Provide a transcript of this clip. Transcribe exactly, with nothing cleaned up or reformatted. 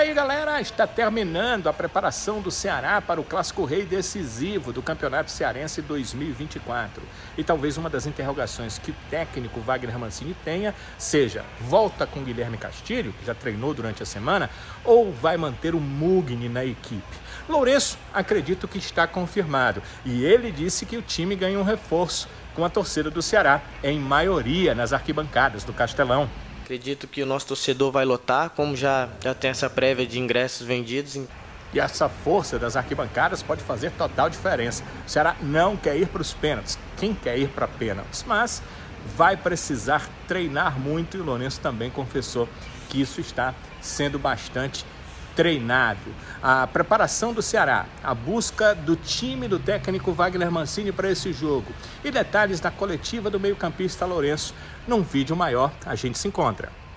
aí, galera, está terminando a preparação do Ceará para o Clássico Rei decisivo do Campeonato Cearense dois mil e vinte e quatro. E talvez uma das interrogações que o técnico Wagner Mancini tenha seja: volta com Guilherme Castilho, que já treinou durante a semana, ou vai manter o Mugni na equipe? Lourenço, acredito que está confirmado, e ele disse que o time ganha um reforço com a torcida do Ceará, em maioria nas arquibancadas do Castelão. Acredito que o nosso torcedor vai lotar, como já, já tem essa prévia de ingressos vendidos. E essa força das arquibancadas pode fazer total diferença. O Ceará não quer ir para os pênaltis, quem quer ir para pênaltis, mas vai precisar treinar muito, e o Lourenço também confessou que isso está sendo bastante treinado. A preparação do Ceará, a busca do time do técnico Wagner Mancini para esse jogo e detalhes da coletiva do meio-campista Lourenço. Num vídeo maior, a gente se encontra.